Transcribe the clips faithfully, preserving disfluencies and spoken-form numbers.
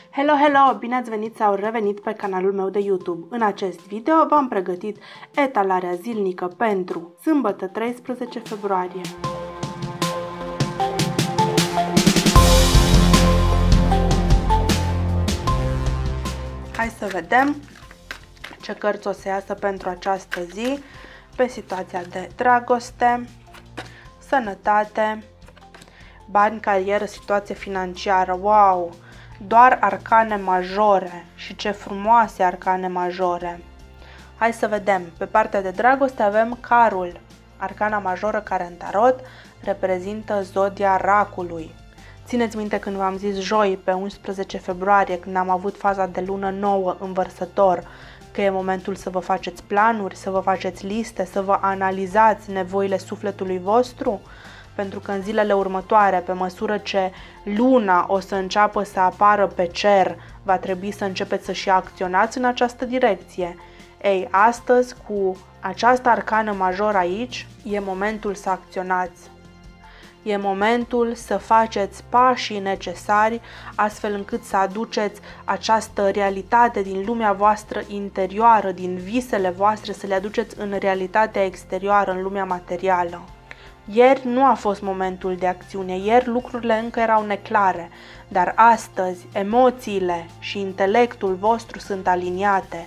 Hello, hello! Bine ați venit sau revenit pe canalul meu de YouTube. În acest video v-am pregătit etalarea zilnică pentru sâmbătă treisprezece februarie. Hai să vedem ce cărți o să iasă pentru această zi pe situația de dragoste, sănătate, bani, carieră, situație financiară. Wow! Doar arcane majore și ce frumoase arcane majore. Hai să vedem. Pe partea de dragoste avem carul, arcana majoră care în tarot reprezintă zodia racului. Țineți minte când v-am zis joi, pe unsprezece februarie, când am avut faza de lună nouă în Vărsător, că e momentul să vă faceți planuri, să vă faceți liste, să vă analizați nevoile sufletului vostru? Pentru că în zilele următoare, pe măsură ce luna o să înceapă să apară pe cer, va trebui să începeți să și acționați în această direcție. Ei, astăzi, cu această arcană majoră aici, e momentul să acționați. E momentul să faceți pașii necesari, astfel încât să aduceți această realitate din lumea voastră interioară, din visele voastre, să le aduceți în realitatea exterioară, în lumea materială. Ieri nu a fost momentul de acțiune, ieri lucrurile încă erau neclare, dar astăzi emoțiile și intelectul vostru sunt aliniate,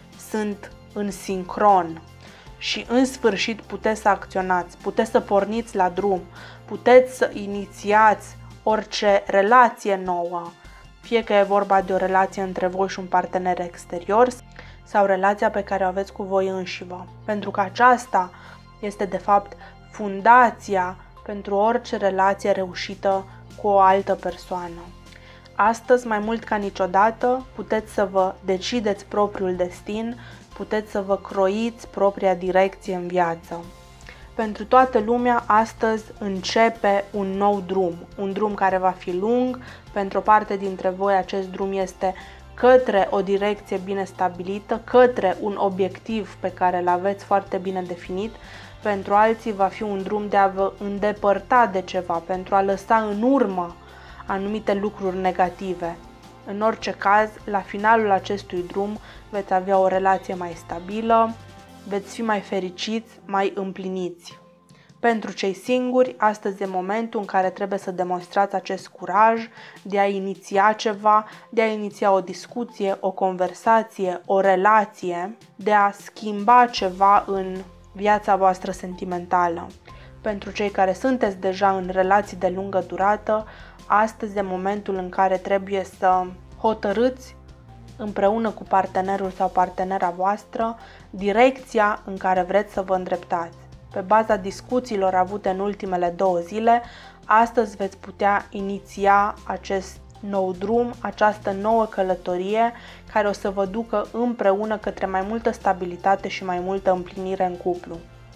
sunt în sincron și în sfârșit puteți să acționați, puteți să porniți la drum, puteți să inițiați orice relație nouă, fie că e vorba de o relație între voi și un partener exterior sau relația pe care o aveți cu voi înșivă, pentru că aceasta este de fapt fundația pentru orice relație reușită cu o altă persoană. Astăzi, mai mult ca niciodată, puteți să vă decideți propriul destin, puteți să vă croiți propria direcție în viață. Pentru toată lumea, astăzi începe un nou drum, un drum care va fi lung. Pentru o parte dintre voi, acest drum este către o direcție bine stabilită, către un obiectiv pe care îl aveți foarte bine definit. Pentru alții va fi un drum de a vă îndepărta de ceva, pentru a lăsa în urmă anumite lucruri negative. În orice caz, la finalul acestui drum veți avea o relație mai stabilă, veți fi mai fericiți, mai împliniți. Pentru cei singuri, astăzi e momentul în care trebuie să demonstrați acest curaj de a iniția ceva, de a iniția o discuție, o conversație, o relație, de a schimba ceva în viața voastră sentimentală. Pentru cei care sunteți deja în relații de lungă durată, astăzi e momentul în care trebuie să hotărâți împreună cu partenerul sau partenera voastră direcția în care vreți să vă îndreptați. Pe baza discuțiilor avute în ultimele două zile, astăzi veți putea iniția acest nou drum, această nouă călătorie care o să vă ducă împreună către mai multă stabilitate și mai multă împlinire în cuplu.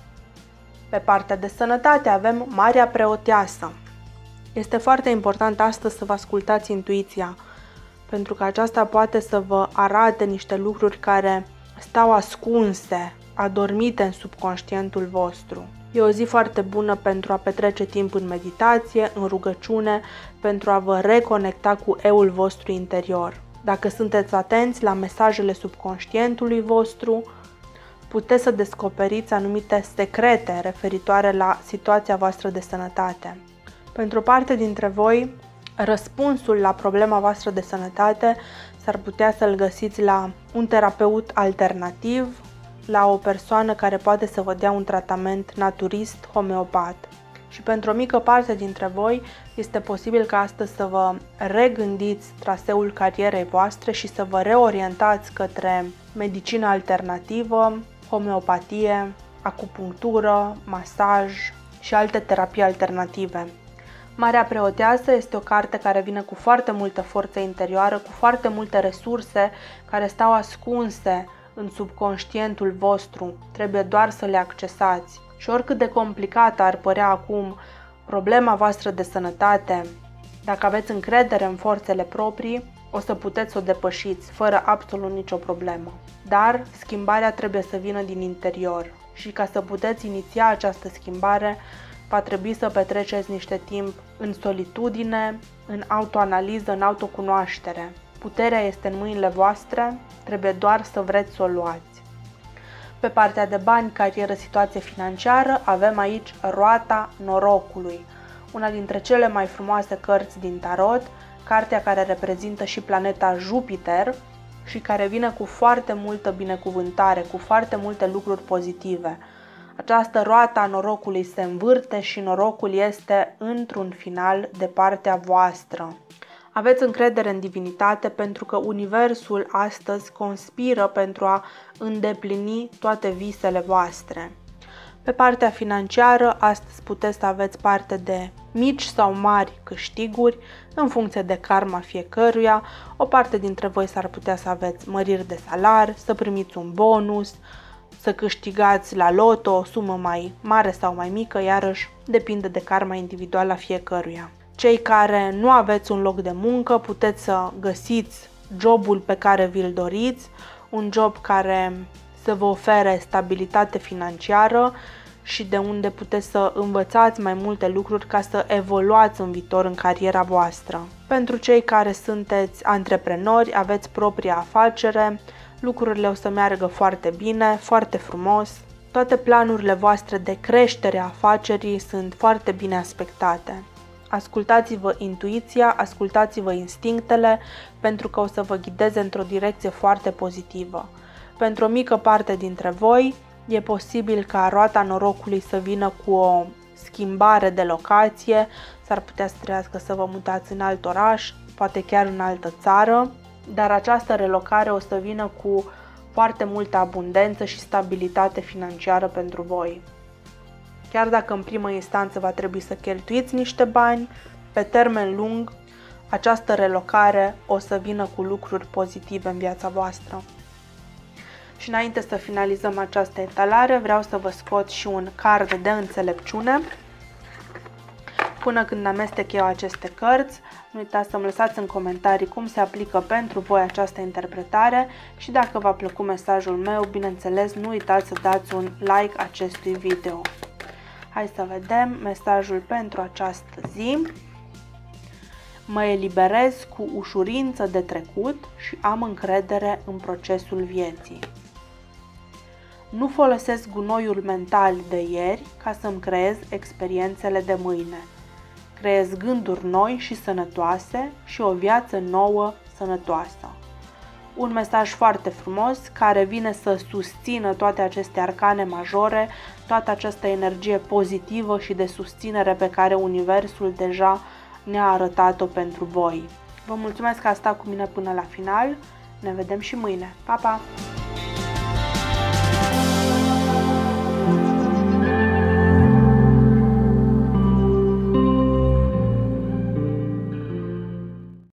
Pe partea de sănătate avem Marea Preoteasă. Este foarte important astăzi să vă ascultați intuiția, pentru că aceasta poate să vă arate niște lucruri care stau ascunse, adormite în subconștientul vostru. E o zi foarte bună pentru a petrece timp în meditație, în rugăciune, pentru a vă reconecta cu eul vostru interior. Dacă sunteți atenți la mesajele subconștientului vostru, puteți să descoperiți anumite secrete referitoare la situația voastră de sănătate. Pentru o parte dintre voi, răspunsul la problema voastră de sănătate s-ar putea să-l găsiți la un terapeut alternativ, la o persoană care poate să vă dea un tratament naturist, homeopat. Și pentru o mică parte dintre voi este posibil ca astăzi să vă regândiți traseul carierei voastre și să vă reorientați către medicină alternativă, homeopatie, acupunctură, masaj și alte terapii alternative. Marea Preoteasă este o carte care vine cu foarte multă forță interioară, cu foarte multe resurse care stau ascunse în subconștientul vostru, trebuie doar să le accesați. Și oricât de complicată ar părea acum problema voastră de sănătate, dacă aveți încredere în forțele proprii, o să puteți să o depășiți fără absolut nicio problemă. Dar schimbarea trebuie să vină din interior și ca să puteți iniția această schimbare, va trebui să petreceți niște timp în solitudine, în autoanaliză, în autocunoaștere. Puterea este în mâinile voastre, trebuie doar să vreți să o luați. Pe partea de bani, carieră, situație financiară, avem aici roata norocului, una dintre cele mai frumoase cărți din tarot, cartea care reprezintă și planeta Jupiter și care vine cu foarte multă binecuvântare, cu foarte multe lucruri pozitive. Această roată a norocului se învârte și norocul este într-un final de partea voastră. Aveți încredere în divinitate pentru că universul astăzi conspiră pentru a îndeplini toate visele voastre. Pe partea financiară, astăzi puteți să aveți parte de mici sau mari câștiguri în funcție de karma fiecăruia. O parte dintre voi s-ar putea să aveți măriri de salar, să primiți un bonus, să câștigați la loto o sumă mai mare sau mai mică, iarăși depinde de karma individuală a fiecăruia. Cei care nu aveți un loc de muncă, puteți să găsiți jobul pe care vi-l doriți, un job care să vă ofere stabilitate financiară și de unde puteți să învățați mai multe lucruri ca să evoluați în viitor în cariera voastră. Pentru cei care sunteți antreprenori, aveți propria afacere, lucrurile o să meargă foarte bine, foarte frumos. Toate planurile voastre de creștere a afacerii sunt foarte bine aspectate. Ascultați-vă intuiția, ascultați-vă instinctele, pentru că o să vă ghideze într-o direcție foarte pozitivă. Pentru o mică parte dintre voi, e posibil ca roata norocului să vină cu o schimbare de locație, s-ar putea să trebuiască să vă mutați în alt oraș, poate chiar în altă țară, dar această relocare o să vină cu foarte multă abundență și stabilitate financiară pentru voi. Chiar dacă în primă instanță va trebui să cheltuiți niște bani, pe termen lung, această relocare o să vină cu lucruri pozitive în viața voastră. Și înainte să finalizăm această etalare, vreau să vă scot și un card de înțelepciune. Până când amestec eu aceste cărți, nu uitați să-mi lăsați în comentarii cum se aplică pentru voi această interpretare și dacă v-a plăcut mesajul meu, bineînțeles, nu uitați să dați un like acestui video. Hai să vedem mesajul pentru această zi. Mă eliberez cu ușurință de trecut și am încredere în procesul vieții. Nu folosesc gunoiul mental de ieri ca să-mi creez experiențele de mâine. Creez gânduri noi și sănătoase și o viață nouă sănătoasă. Un mesaj foarte frumos care vine să susțină toate aceste arcane majore, toată această energie pozitivă și de susținere pe care universul deja ne-a arătat-o pentru voi. Vă mulțumesc că ați stat cu mine până la final. Ne vedem și mâine. Pa, pa!